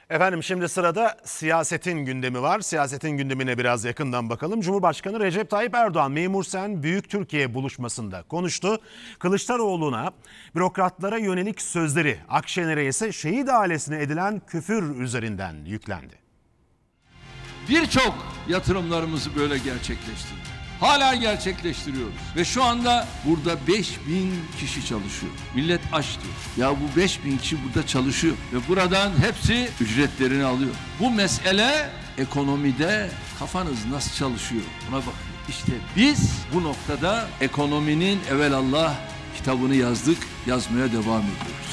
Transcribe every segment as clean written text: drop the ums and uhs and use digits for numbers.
Efendim şimdi sırada siyasetin gündemi var. Siyasetin gündemine biraz yakından bakalım. Cumhurbaşkanı Recep Tayyip Erdoğan Memur Sen Büyük Türkiye buluşmasında konuştu. Kılıçdaroğlu'na bürokratlara yönelik sözleri, Akşener'e ise şehit ailesine edilen küfür üzerinden yüklendi. Birçok yatırımlarımızı böyle gerçekleştirdik. Hala gerçekleştiriyoruz. Ve şu anda burada 5000 kişi çalışıyor. Millet aç diyor. Ya bu 5000 kişi burada çalışıyor. Ve buradan hepsi ücretlerini alıyor. Bu mesele ekonomide kafanız nasıl çalışıyor? Buna bakın. İşte biz bu noktada ekonominin evelallah kitabını yazdık, yazmaya devam ediyoruz.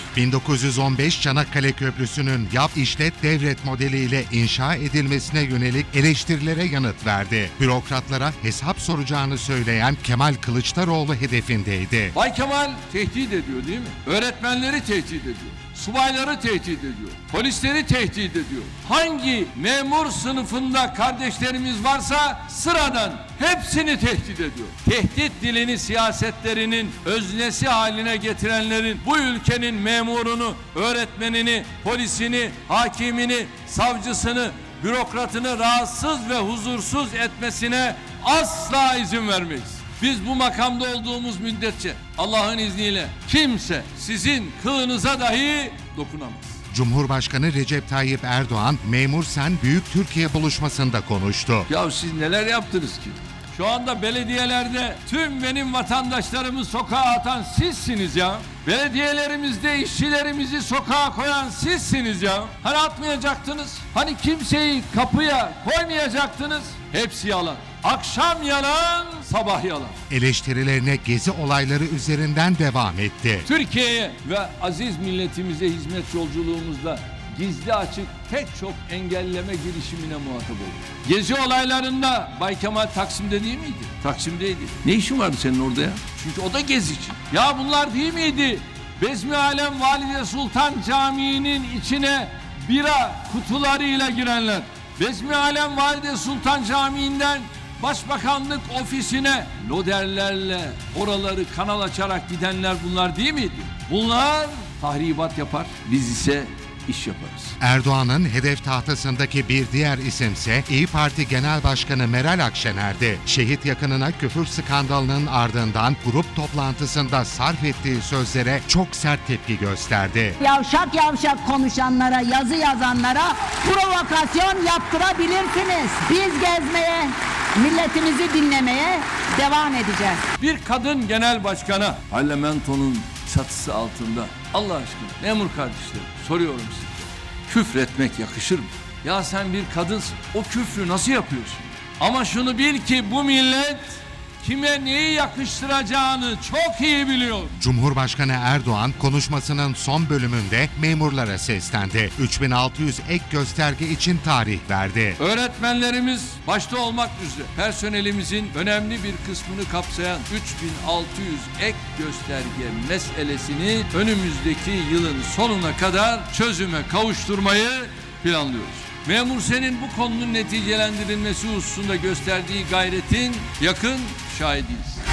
1915 Çanakkale Köprüsü'nün yap işlet devret modeliyle inşa edilmesine yönelik eleştirilere yanıt verdi. Bürokratlara hesap soracağını söyleyen Kemal Kılıçdaroğlu hedefindeydi. Bay Kemal tehdit ediyor değil mi? Öğretmenleri tehdit ediyor. Subayları tehdit ediyor. Polisleri tehdit ediyor. Hangi memur sınıfında kardeşlerimiz varsa sıradan hepsini tehdit ediyor. Tehdit dilini siyasetlerinin öznesi haline getirenlerin bu ülkenin memurunu, öğretmenini, polisini, hakimini, savcısını, bürokratını rahatsız ve huzursuz etmesine asla izin vermeyiz. Biz bu makamda olduğumuz müddetçe Allah'ın izniyle kimse sizin kılınıza dahi dokunamaz. Cumhurbaşkanı Recep Tayyip Erdoğan Memur Sen Büyük Türkiye buluşmasında konuştu. Ya siz neler yaptınız ki? Şu anda belediyelerde tüm benim vatandaşlarımı sokağa atan sizsiniz ya. Belediyelerimizde işçilerimizi sokağa koyan sizsiniz ya. Hani atmayacaktınız? Hani kimseyi kapıya koymayacaktınız? Hepsi yalan. Akşam yalan, sabah yalan. Eleştirilerine gezi olayları üzerinden devam etti. Türkiye'ye ve aziz milletimize hizmet yolculuğumuzda gizli açık pek çok engelleme girişimine muhatap olduk. Gezi olaylarında Bay Kemal Taksim'de değil miydi? Taksim'deydi. Ne işin vardı senin orada ya? Çünkü o da gezici. Ya bunlar değil miydi? Bezmi Alem Valide Sultan Camii'nin içine bira kutularıyla girenler. Bezmi Alem Valide Sultan Camii'nden Başbakanlık ofisine loderlerle oraları kanal açarak gidenler bunlar değil miydi? Bunlar tahribat yapar, biz ise iş yaparız. Erdoğan'ın hedef tahtasındaki bir diğer isimse İYİ Parti Genel Başkanı Meral Akşener'di. Şehit yakınına küfür skandalının ardından grup toplantısında sarf ettiği sözlere çok sert tepki gösterdi. Yavşak yavşak konuşanlara, yazı yazanlara provokasyon yaptırabilirsiniz. Biz gezmeye, milletimizi dinlemeye devam edeceğiz. Bir kadın genel başkana parlamentonun çatısı altında Allah aşkına memur kardeşlerim soruyorum size. Küfretmek yakışır mı? Ya sen bir kadınsın. O küfrü nasıl yapıyorsun? Ama şunu bil ki bu millet kime neyi yakıştıracağını çok iyi biliyor. Cumhurbaşkanı Erdoğan konuşmasının son bölümünde memurlara seslendi. 3600 ek gösterge için tarih verdi. Öğretmenlerimiz başta olmak üzere personelimizin önemli bir kısmını kapsayan 3600 ek gösterge meselesini önümüzdeki yılın sonuna kadar çözüme kavuşturmayı planlıyoruz. Memur Sen'in bu konunun neticelendirilmesi hususunda gösterdiği gayretin yakın şahidiyiz.